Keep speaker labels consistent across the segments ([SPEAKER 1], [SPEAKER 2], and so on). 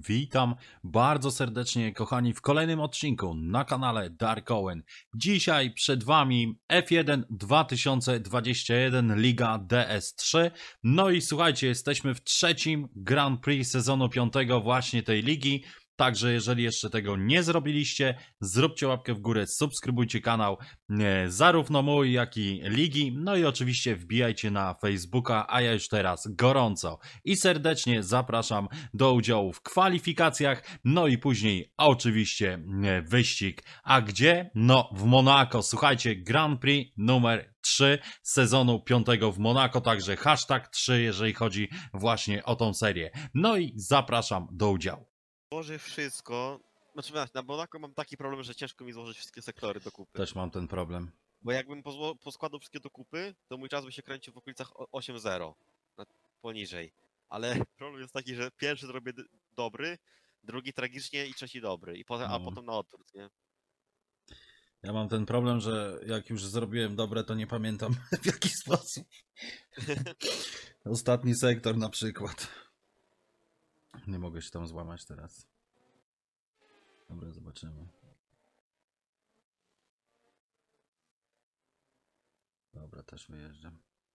[SPEAKER 1] Witam bardzo serdecznie, kochani, w kolejnym odcinku na kanale Dark Owen. Dzisiaj przed Wami F1 2021 Liga DS3. No i słuchajcie, jesteśmy w trzecim Grand Prix sezonu 5 właśnie tej ligi. Także jeżeli jeszcze tego nie zrobiliście, zróbcie łapkę w górę, subskrybujcie kanał, zarówno mój, jak i ligi. No i oczywiście wbijajcie na Facebooka, a ja już teraz gorąco i serdecznie zapraszam do udziału w kwalifikacjach, no i później oczywiście wyścig. A gdzie? No w Monako. Słuchajcie, Grand Prix numer 3 sezonu 5 w Monako, także hashtag 3, jeżeli chodzi właśnie o tą serię. No i zapraszam do udziału.
[SPEAKER 2] Złożę wszystko. Znaczy na Monaco mam taki problem, że ciężko mi złożyć wszystkie sektory do kupy.
[SPEAKER 1] Też mam ten problem.
[SPEAKER 2] Bo jakbym poskładał wszystkie do kupy, to mój czas by się kręcił w okolicach 8-0. Poniżej. Ale problem jest taki, że pierwszy zrobię dobry, drugi tragicznie i trzeci dobry. A potem na odwrót, nie?
[SPEAKER 1] Ja mam ten problem, że jak już zrobiłem dobre, to nie pamiętam w jaki sposób. Ostatni sektor na przykład. Nie mogę się tam złamać teraz. Dobra, zobaczymy. Dobra, też wyjeżdżam.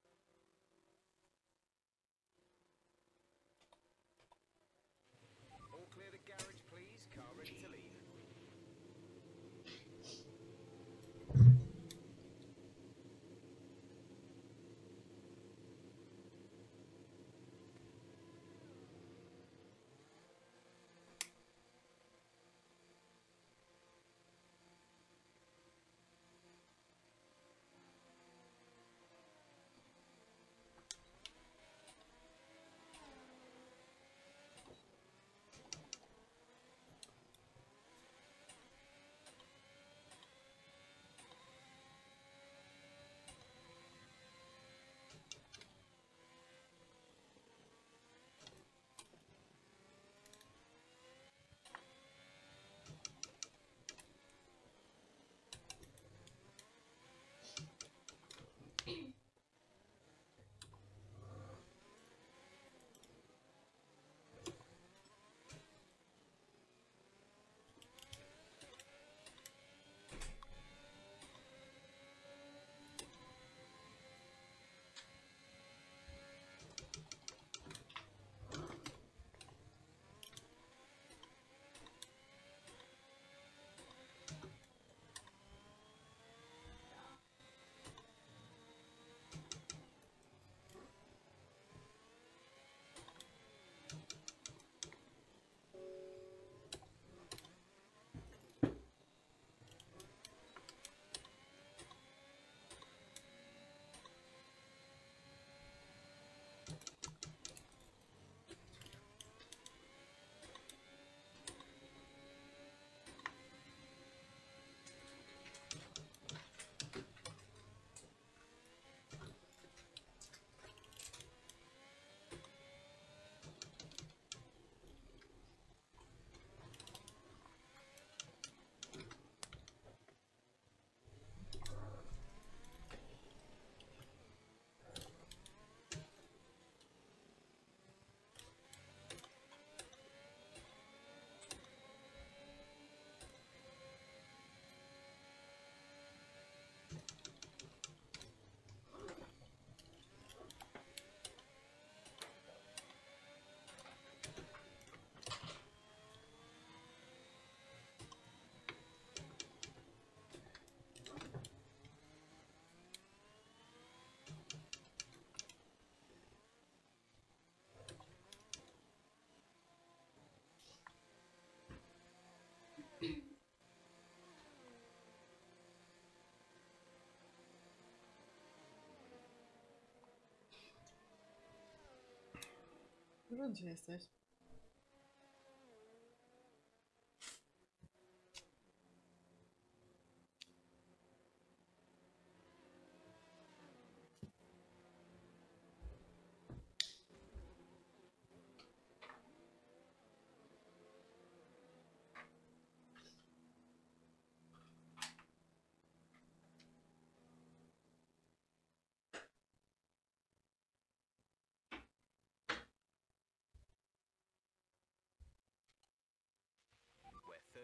[SPEAKER 3] Gdzie jesteś?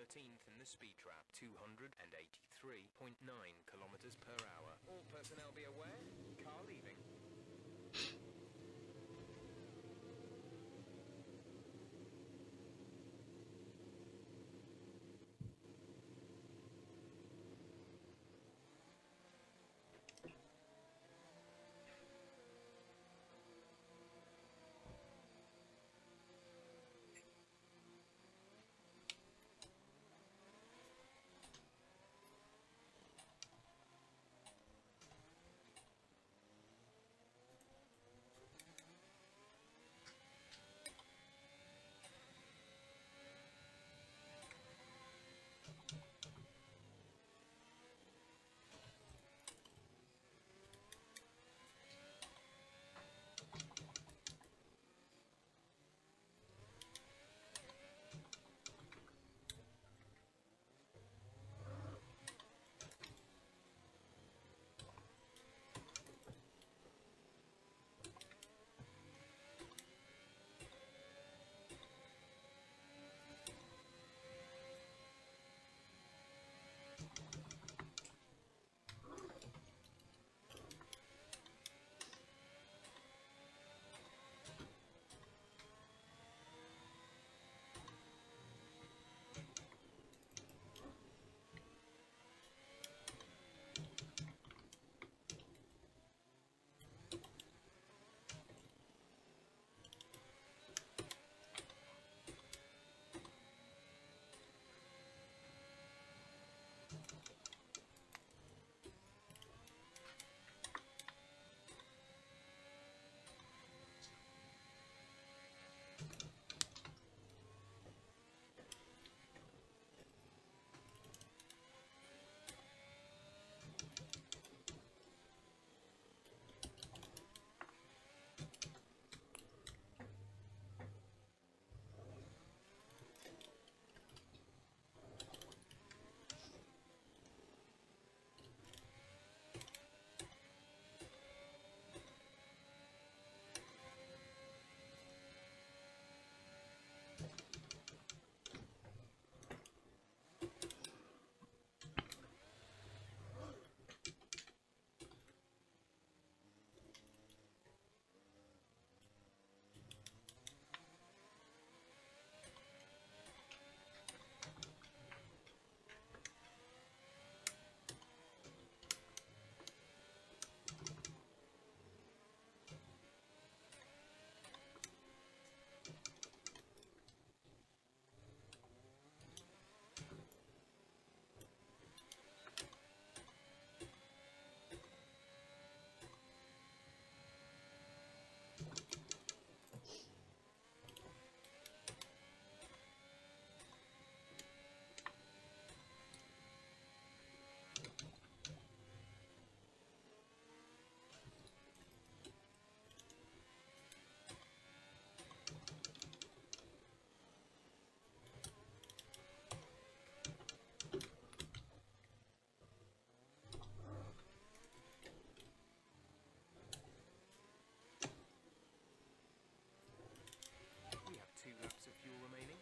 [SPEAKER 3] 13th in the speed trap, 283.9 kilometers per hour. All personnel be aware, car leaving. We have 2 laps of fuel remaining.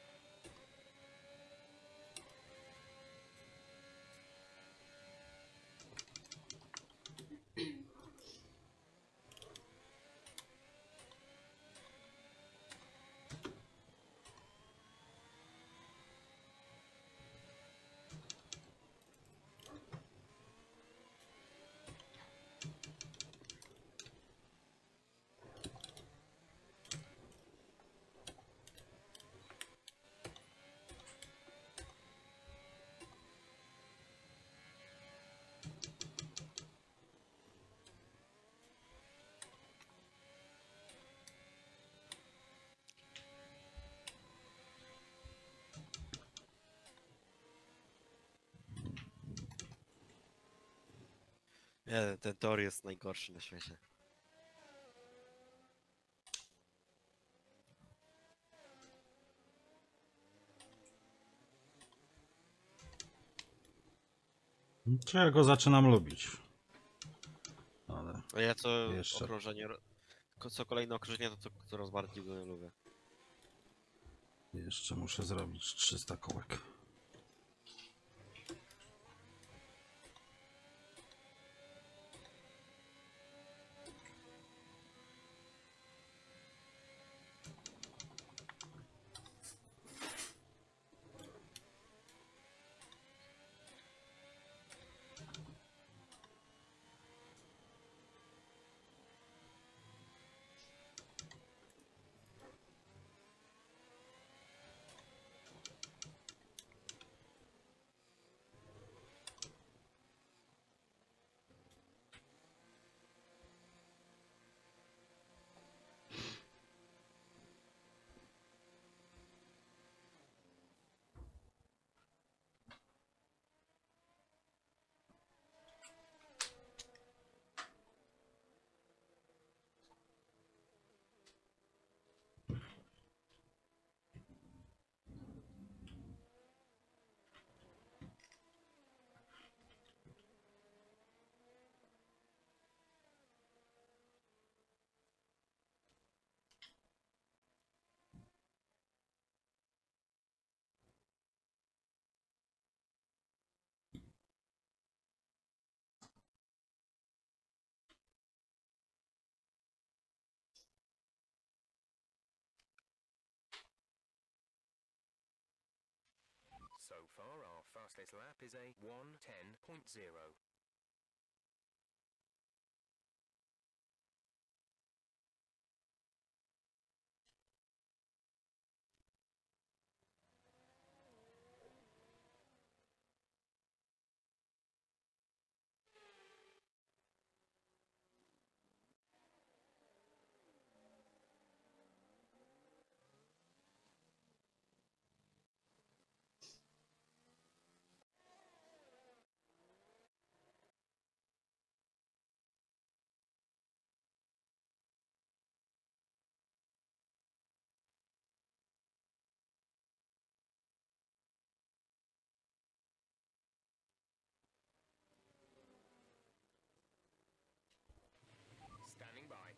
[SPEAKER 2] Nie, ten tor jest najgorszy na świecie.
[SPEAKER 1] Czy ja go zaczynam lubić. Ale
[SPEAKER 2] A ja co
[SPEAKER 1] Jeszcze.
[SPEAKER 2] okrążenie, co kolejne okrążenie, to coraz bardziej go nie lubię.
[SPEAKER 1] jeszcze muszę zrobić 300 kołek.
[SPEAKER 3] So far, our fastest lap is a 1:10.0. Standing by.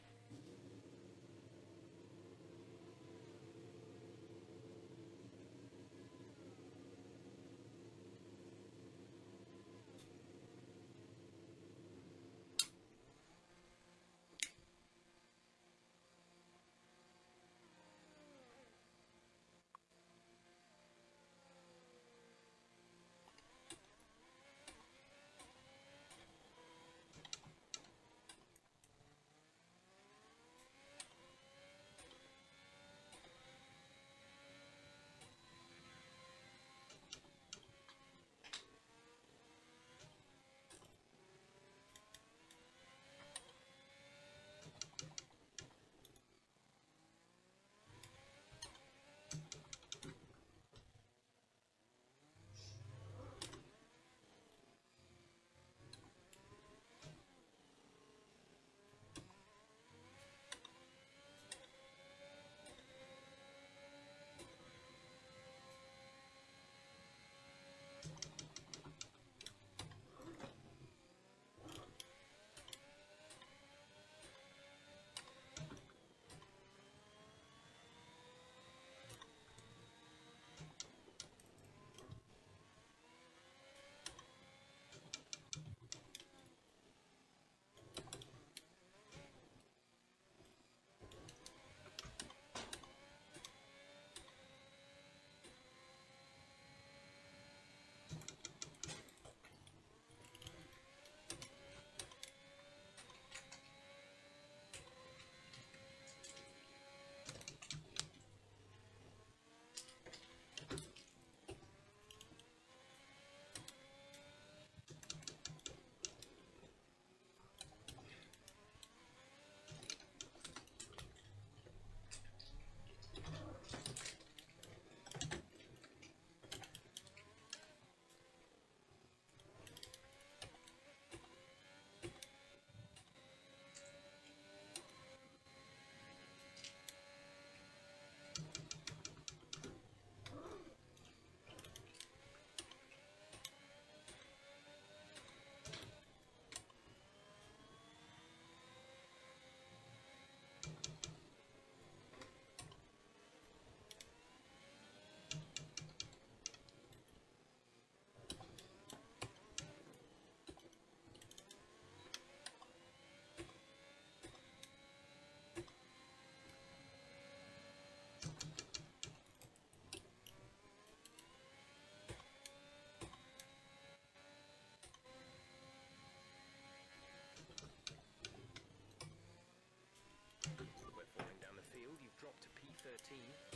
[SPEAKER 3] We're falling down the field. You've dropped to P13.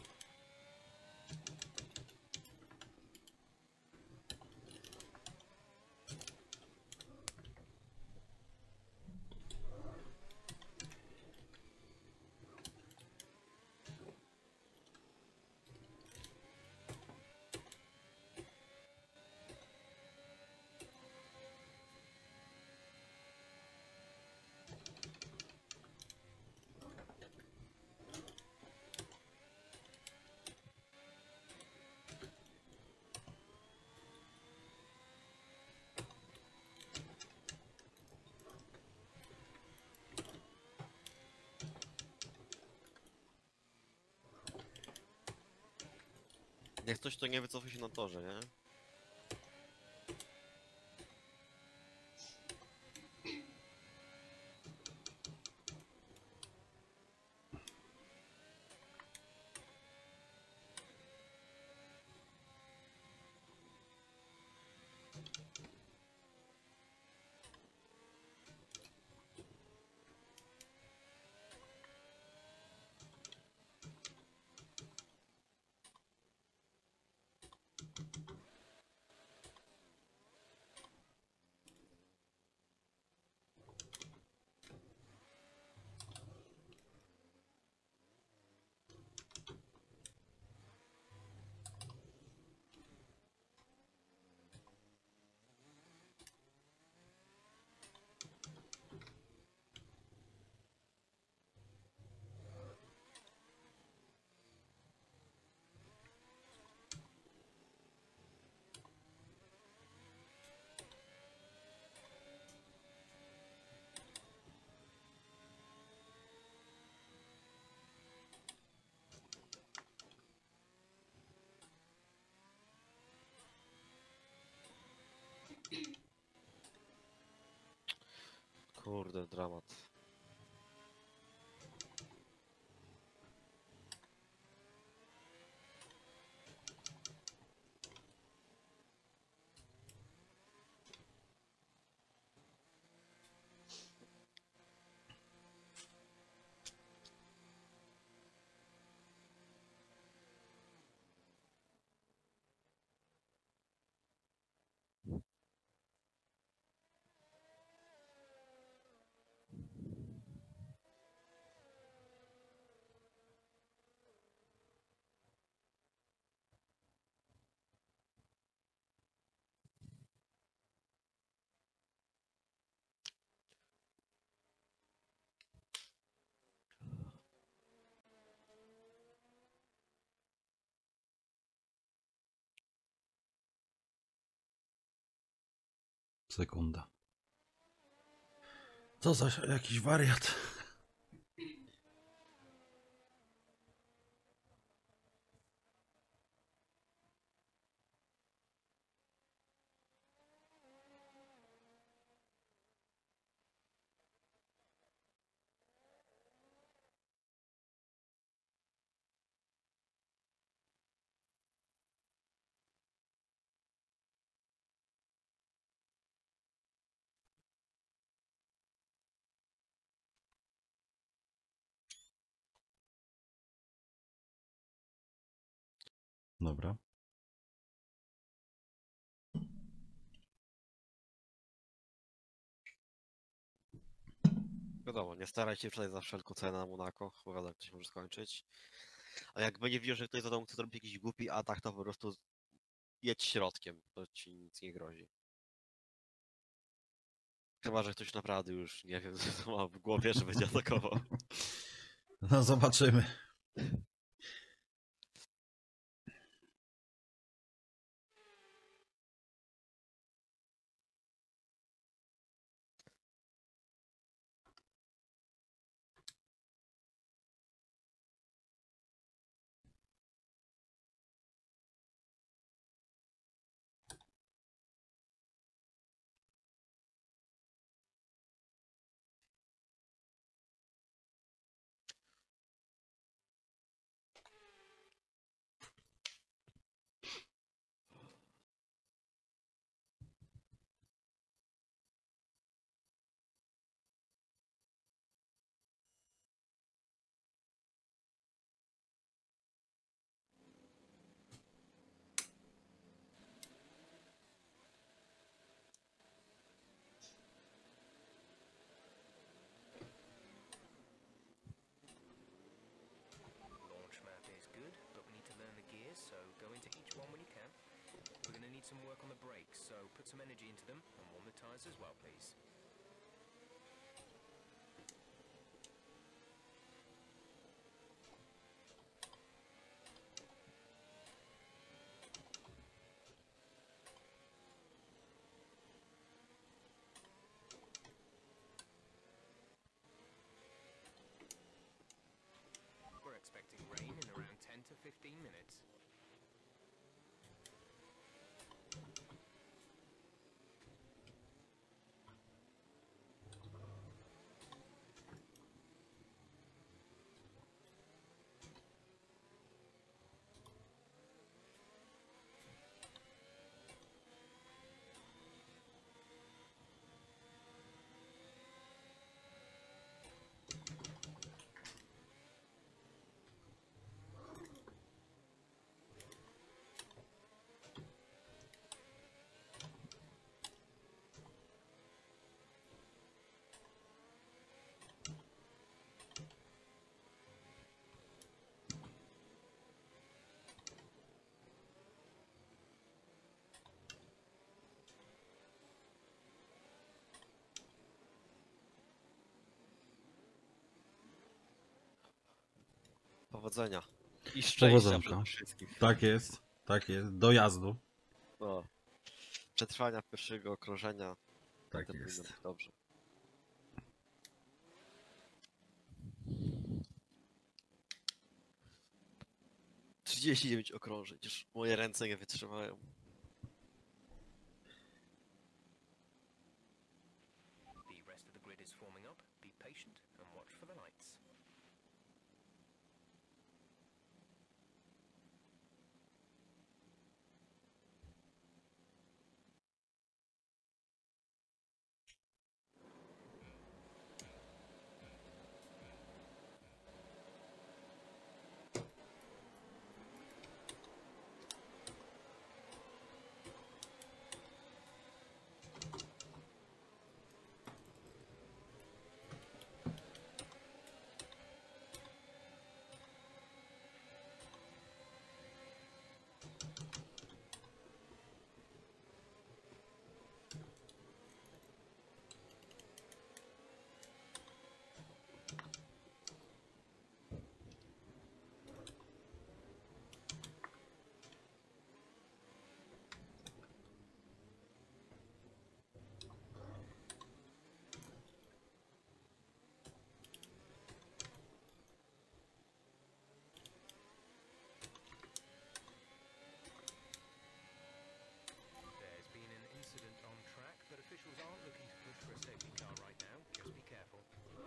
[SPEAKER 2] Jak coś, to nie wycofuj się na torze, nie? Kurde, dramat.
[SPEAKER 1] Sekunda. Co za jakiś wariat. Dobra.
[SPEAKER 2] Wiadomo, nie staraj się wczoraj za wszelką cenę na Monako, bo wiadomo, jak to się może skończyć. A jak będzie widział, że ktoś za tobą chce zrobić jakiś głupi atak, to po prostu jedź środkiem, to ci nic nie grozi. Chyba, że ktoś naprawdę już nie wiem, co ma w głowie, że będzie atakował.
[SPEAKER 1] No zobaczymy.
[SPEAKER 3] Launch map is good, but we need to learn the gears, so go into each one when you can. We're going to need some work on the brakes, so put some energy into them and warm the tyres as well, please. We're expecting rain in around 10 to 15 minutes.
[SPEAKER 2] Powodzenia. I szczęścia
[SPEAKER 1] Powodzonka.
[SPEAKER 2] przede wszystkim.
[SPEAKER 1] Tak jest. Tak jest. Do jazdu.
[SPEAKER 2] No. Przetrwania pierwszego okrążenia.
[SPEAKER 1] Tak
[SPEAKER 2] To powinno
[SPEAKER 1] jest.
[SPEAKER 2] być dobrze. - 39 okrążeń, już moje ręce nie wytrzymają.
[SPEAKER 3] The rest of the grid is forming up. Be patient and watch for the lights. There's been an incident on track, but officials aren't looking to push for a safety car right now. Just be careful.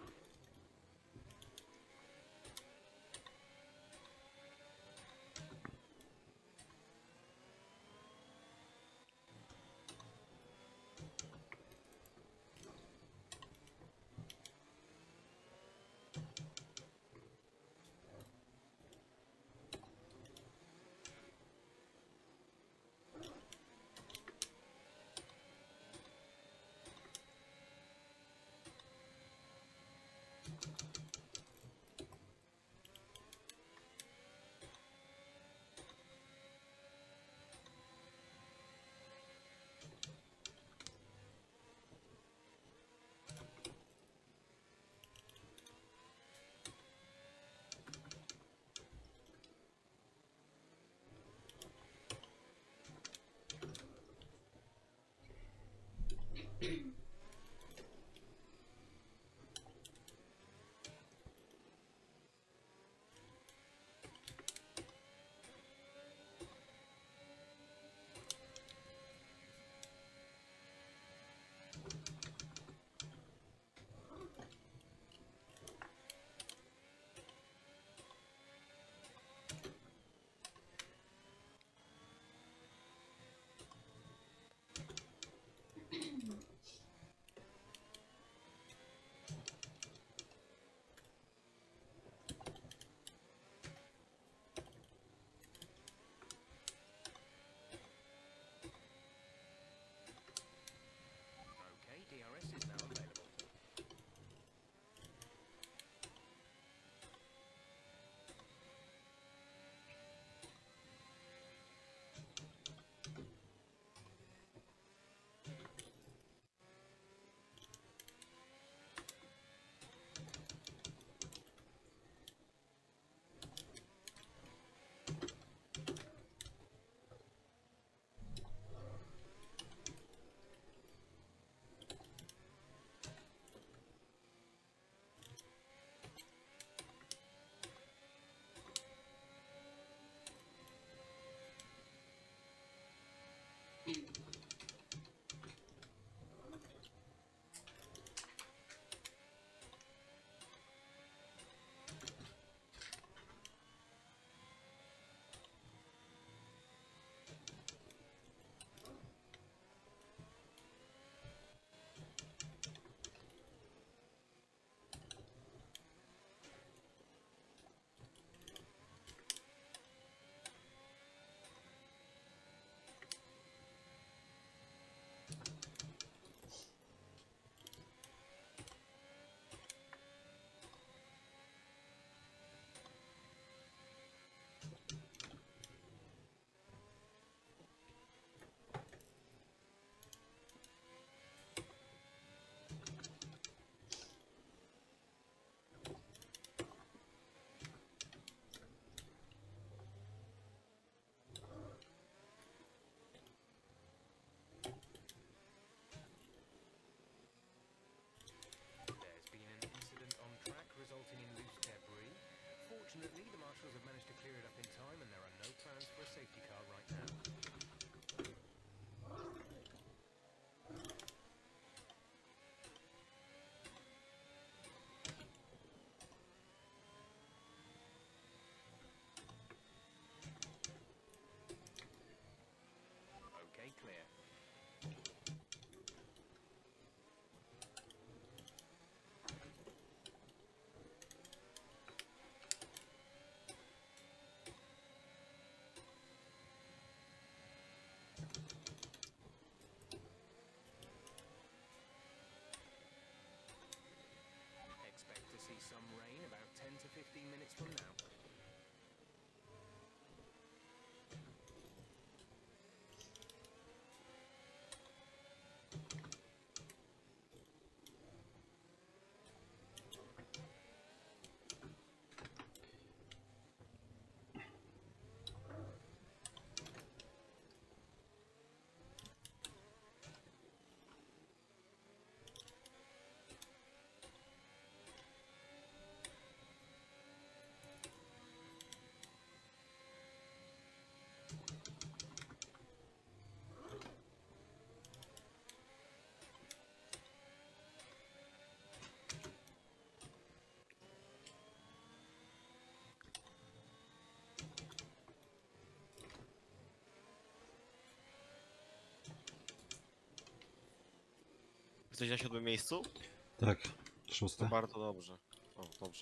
[SPEAKER 3] Okay, DRS is now available. There's been an incident on track resulting in loose debris. Fortunately, the marshals have managed to clear it up in time and there are no plans for a safety car right now. minutes from now.
[SPEAKER 2] Jesteś na 7. miejscu?
[SPEAKER 1] Tak,
[SPEAKER 2] To
[SPEAKER 1] 6.
[SPEAKER 2] bardzo dobrze. O, dobrze.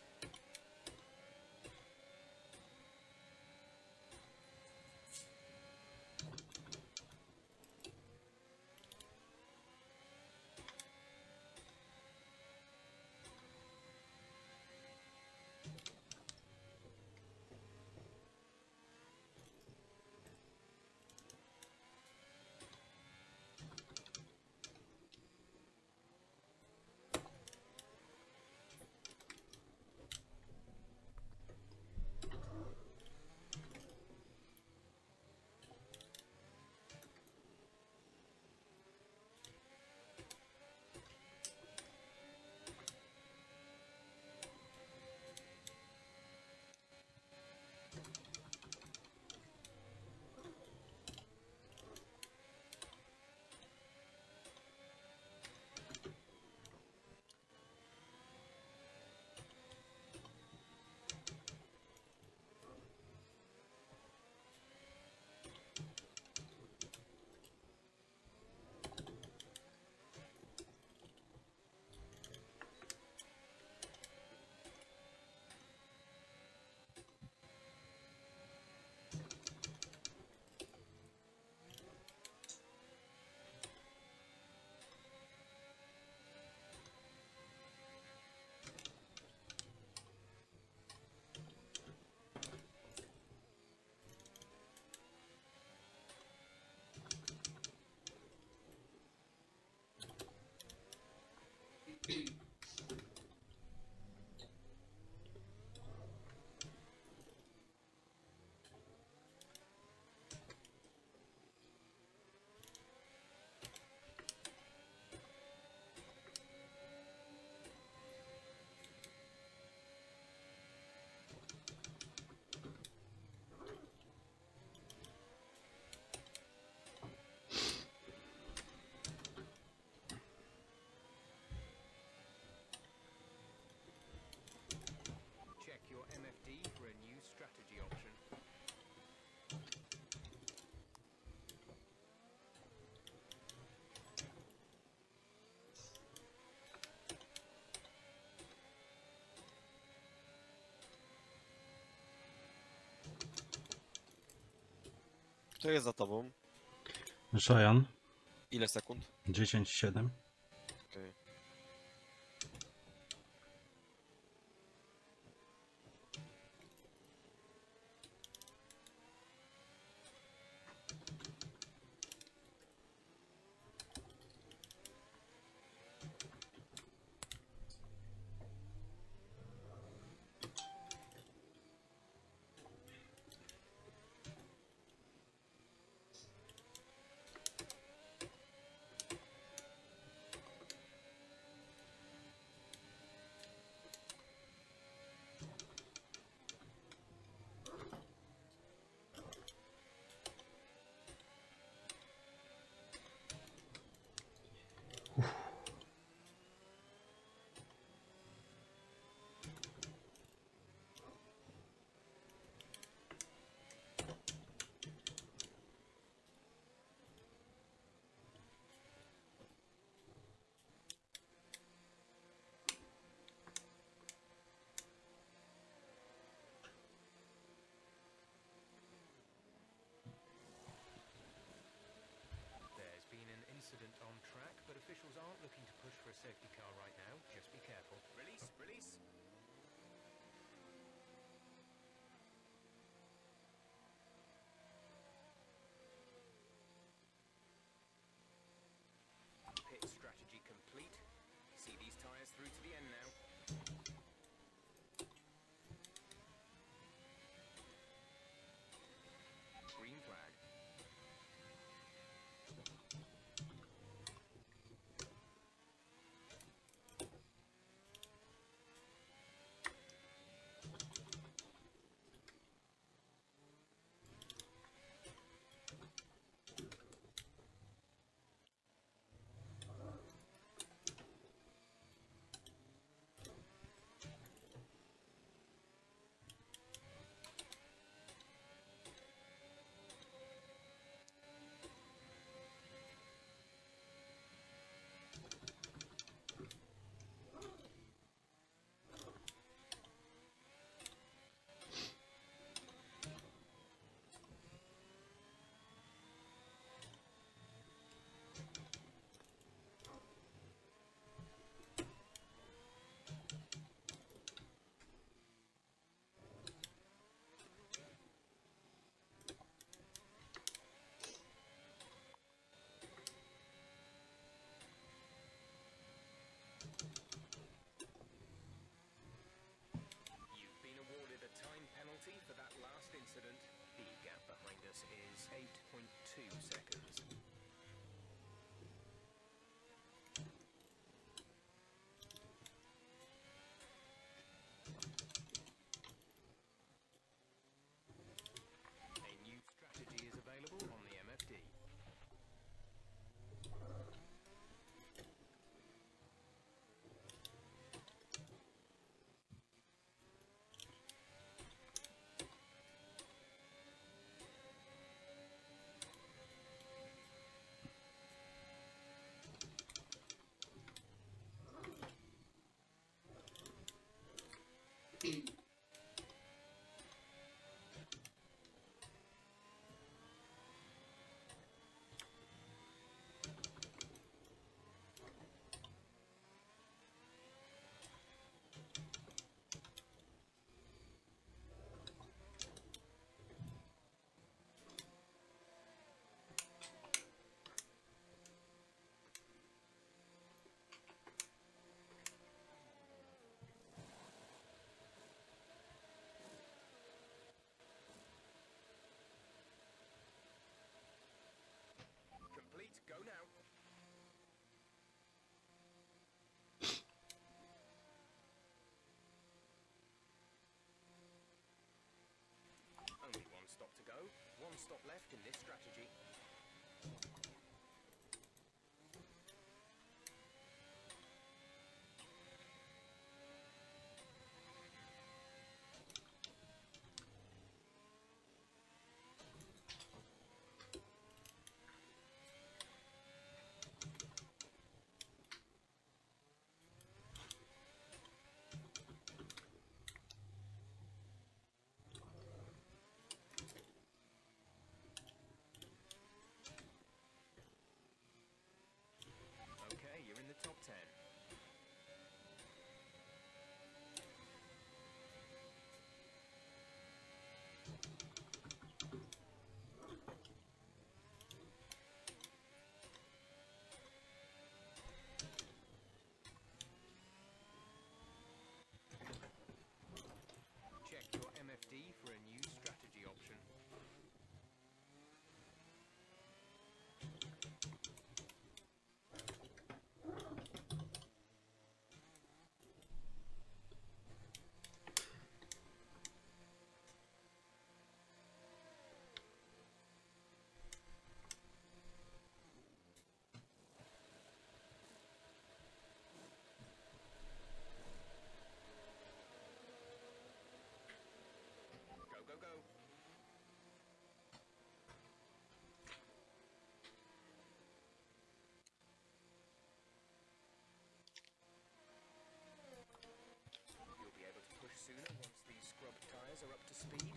[SPEAKER 3] Check your MFD for a new strategy option.
[SPEAKER 2] Kto jest za tobą?
[SPEAKER 1] Cheyenne,
[SPEAKER 2] Ile sekund?
[SPEAKER 1] 10-7.
[SPEAKER 2] Okej.
[SPEAKER 3] There's been an incident on track, but officials aren't looking to push for a safety car right now. Just be careful. Release, release. seconds is 8.2 seconds. A new strategy is available on the MFD. Complete, go now. Only one stop to go, one stop left in this strategy. Okay, you're in the top 10. Check your MFD for a new strategy option. Go, go, go. You'll be able to push sooner once these scrub tyres are up to speed.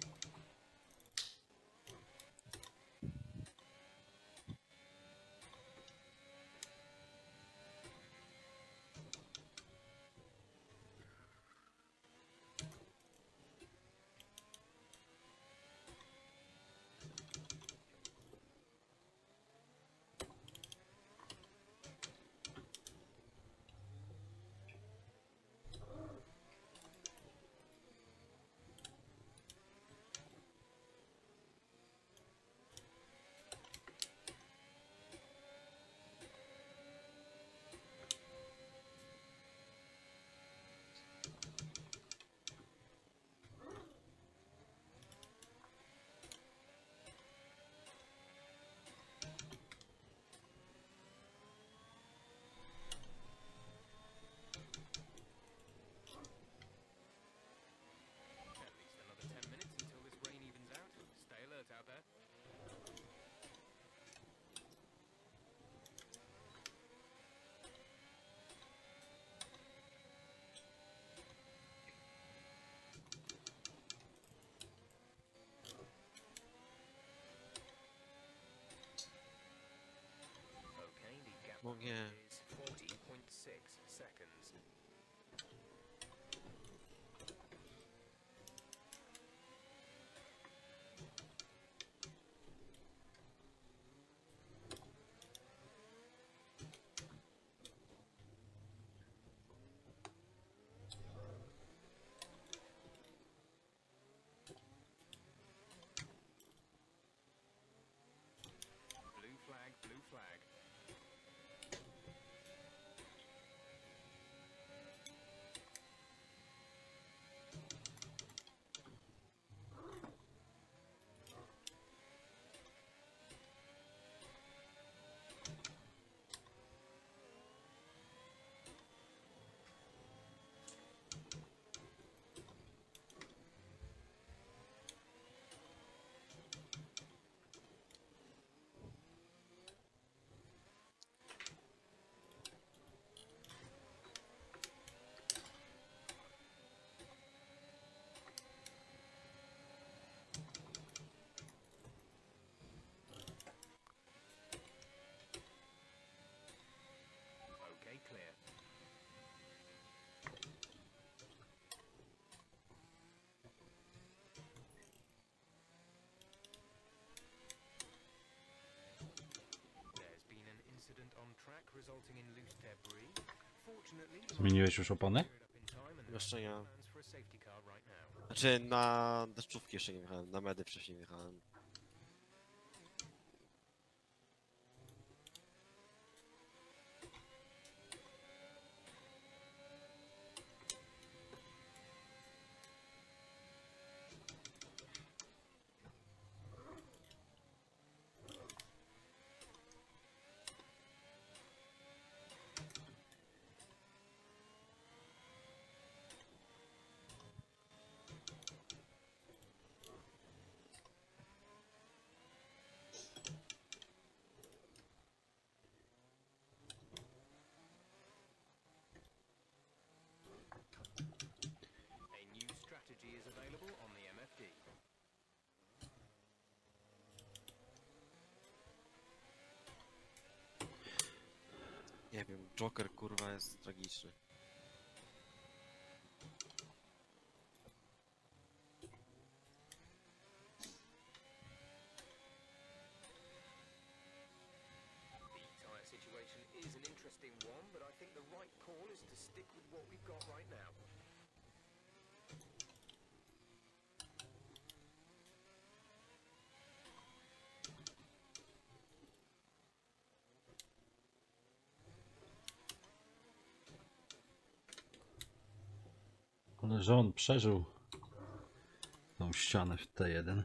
[SPEAKER 3] At least another 10 minutes until this rain evens out. Stay alert out there. Okay, the gap
[SPEAKER 2] No nie.
[SPEAKER 3] is 40.6 seconds. resulting in loose debris. Fortunately, the
[SPEAKER 1] Zmieniłeś już opony?
[SPEAKER 3] cleared up in time and
[SPEAKER 2] Jeszcze nie.
[SPEAKER 3] plans for a safety car right now.
[SPEAKER 2] Znaczy na deszczówki jeszcze nie wjechałem, na medy wcześniej wjechałem.
[SPEAKER 3] A new strategy is available on the MFD.
[SPEAKER 2] Nie wiem, Joker kurwa jest tragiczny.
[SPEAKER 3] The tyre situation is an interesting one, but I think the right call is to stick with what we've got right now.
[SPEAKER 1] Ale że on przeżył tą ścianę w T1.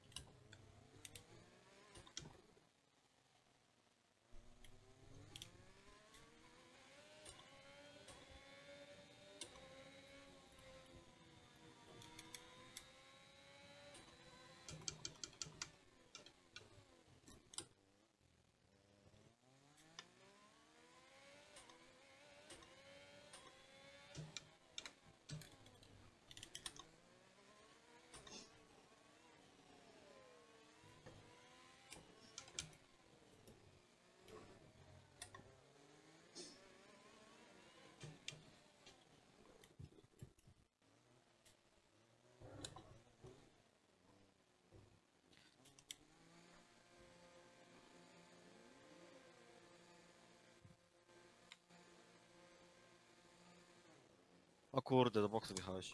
[SPEAKER 2] O kurde, do boksu wjechałeś.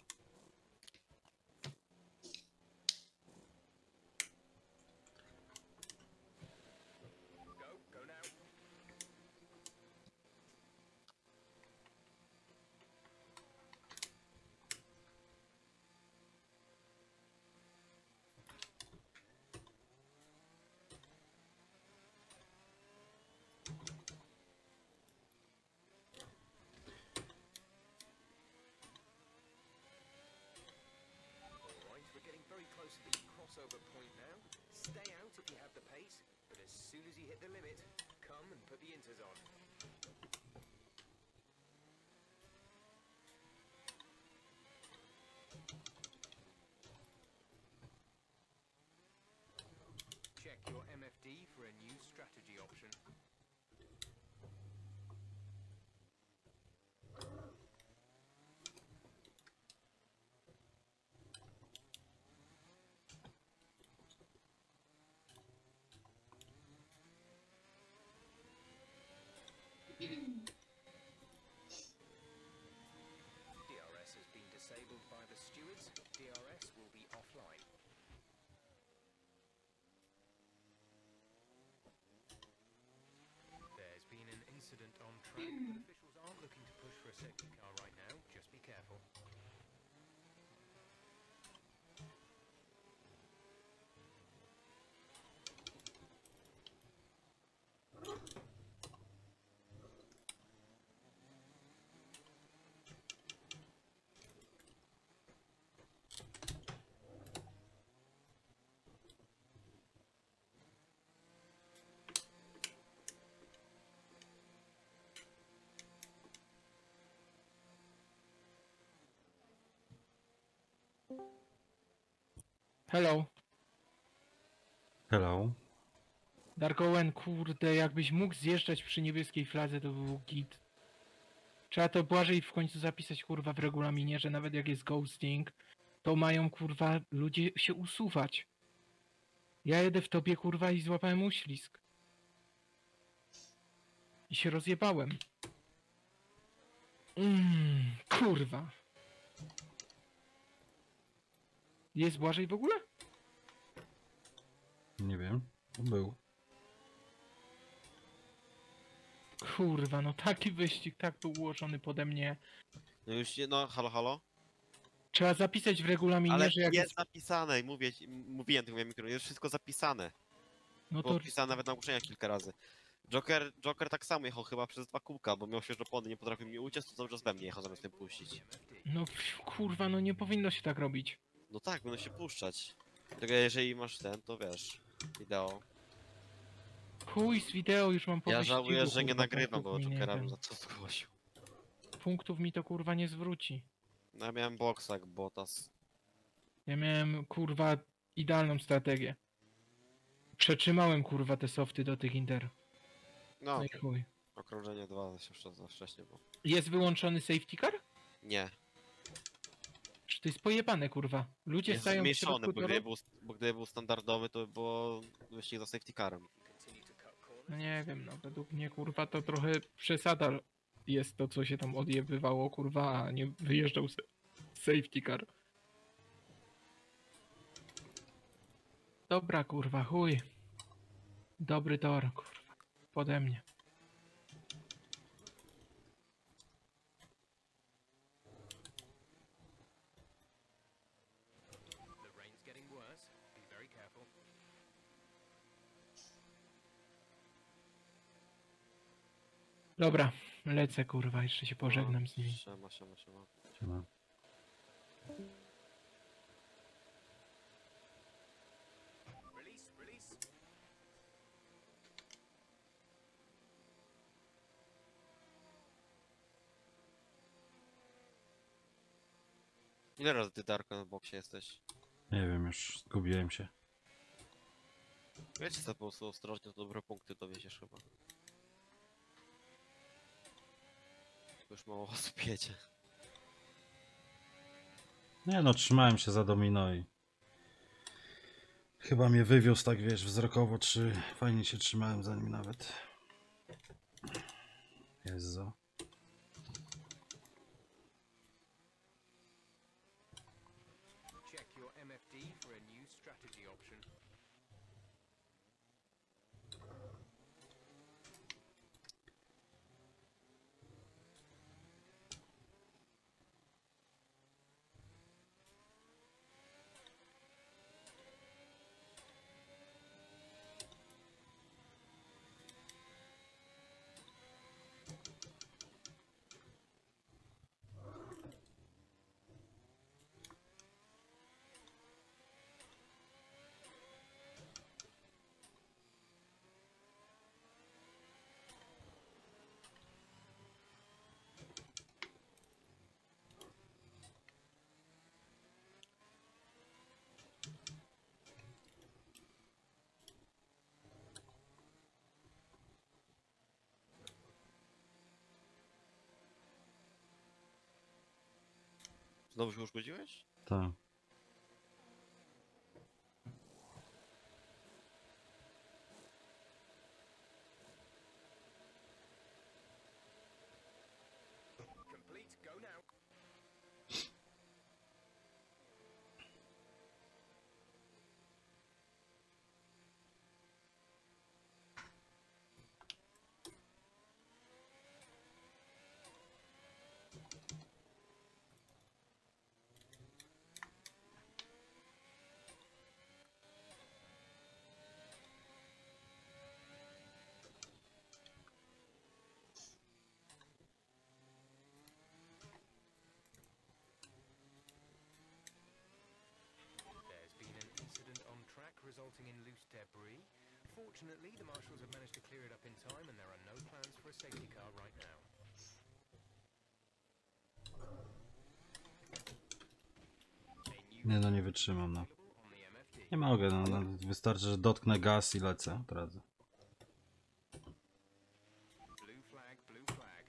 [SPEAKER 3] Go now. Alright, we're getting very close to the crossover point now. Stay out if you have the pace, but as soon as you hit the limit, come and put the inters on. Check your MFD for a new strategy option. DRS has been disabled by the stewards. DRS will be offline. There's been an incident on track, but officials aren't looking to push for a safety car right now. Just be careful.
[SPEAKER 4] Hello,
[SPEAKER 1] Hello.
[SPEAKER 4] Dark Owen, kurde, jakbyś mógł zjeżdżać przy niebieskiej fladze, to był git. Trzeba to błażej w końcu zapisać, kurwa, w regulaminie, że nawet jak jest ghosting, to mają, kurwa, ludzie się usuwać. Ja jedę w tobie, kurwa, i złapałem uślizg. I się rozjebałem. Kurwa. Jest Błażej w ogóle?
[SPEAKER 1] Nie wiem. Był.
[SPEAKER 4] Kurwa, no taki wyścig tak był ułożony pode mnie.
[SPEAKER 2] No już nie, no halo, halo?
[SPEAKER 4] Trzeba zapisać w regulaminie,
[SPEAKER 2] Ale
[SPEAKER 4] że jak
[SPEAKER 2] jest zapisane i mówiłem tym mikro, jest wszystko zapisane.
[SPEAKER 4] No
[SPEAKER 2] Było
[SPEAKER 4] to
[SPEAKER 2] wpisane nawet na ogłoszeniach kilka razy. Joker tak samo jechał chyba przez 2 kółka, bo miał świeże opony, nie potrafił mi uciec, to cały czas we mnie jechał zamiast tym puścić.
[SPEAKER 4] no kurwa, no nie powinno się tak robić.
[SPEAKER 2] No tak, będą się puszczać. Tylko jeżeli masz ten, to wiesz, wideo.
[SPEAKER 4] Chuj z wideo już mam po
[SPEAKER 2] Ja
[SPEAKER 4] wyścigu,
[SPEAKER 2] żałuję, że nie
[SPEAKER 4] kurwa,
[SPEAKER 2] nagrywam, bo
[SPEAKER 4] punktów mi nie
[SPEAKER 2] Jokera
[SPEAKER 4] ten.
[SPEAKER 2] bym za to zgłosił.
[SPEAKER 4] Punktów mi to kurwa nie zwróci.
[SPEAKER 2] No ja miałem boksak, Bottas.
[SPEAKER 4] Ja miałem kurwa idealną strategię. Przetrzymałem kurwa te softy do tych Inter.
[SPEAKER 2] No,
[SPEAKER 4] No i chuj.
[SPEAKER 2] okrążenie 2 jeszcze za wcześnie było.
[SPEAKER 4] Jest wyłączony safety car?
[SPEAKER 2] Nie,
[SPEAKER 4] Czy to jest pojebane kurwa? Ludzie
[SPEAKER 2] jest
[SPEAKER 4] stają w
[SPEAKER 2] zmniejszony,
[SPEAKER 4] środku
[SPEAKER 2] bo gdyby,
[SPEAKER 4] toru?
[SPEAKER 2] bo gdyby był standardowy, to by było wyścig za safety carem.
[SPEAKER 4] No nie wiem, no według mnie kurwa to trochę przesada jest to, co się tam odjebywało kurwa, a nie wyjeżdżał safety car. Dobra kurwa, chuj. Dobry tor kurwa. Pode mnie.
[SPEAKER 3] The rain's getting worse. Be very careful.
[SPEAKER 4] Dobra, lecę kurwa, jeszcze się pożegnam z nimi.
[SPEAKER 2] Siema.
[SPEAKER 1] Siema.
[SPEAKER 3] Release.
[SPEAKER 2] Ile razy ty, Darko, na boksie jesteś?
[SPEAKER 1] Nie wiem, już zgubiłem się.
[SPEAKER 2] Wiecie co, po prostu ostrożnie, to dobre punkty dowieziesz chyba. Już mało osób jedzie.
[SPEAKER 1] Nie no, trzymałem się za domino i... Chyba mnie wywiózł tak, wiesz, wzrokowo, czy fajnie się trzymałem za nim nawet. Jezu.
[SPEAKER 3] Check your MFD for a new strategy option.
[SPEAKER 2] Znowu się uszkodziłeś?
[SPEAKER 1] Tak.
[SPEAKER 3] Complete. Go now. There's been an incident on track resulting in loose debris. Fortunately, the marshals have managed to clear it up in time and there are no plans for a safety car right now.
[SPEAKER 1] Nie no, nie wytrzymam, no.
[SPEAKER 3] On the MFD.
[SPEAKER 1] Nie mogę, no. Wystarczy, że dotknę gaz i lecę od razu.
[SPEAKER 3] Blue flag, blue flag.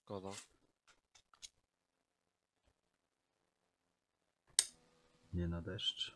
[SPEAKER 2] Szkoda.
[SPEAKER 1] Nie na deszcz.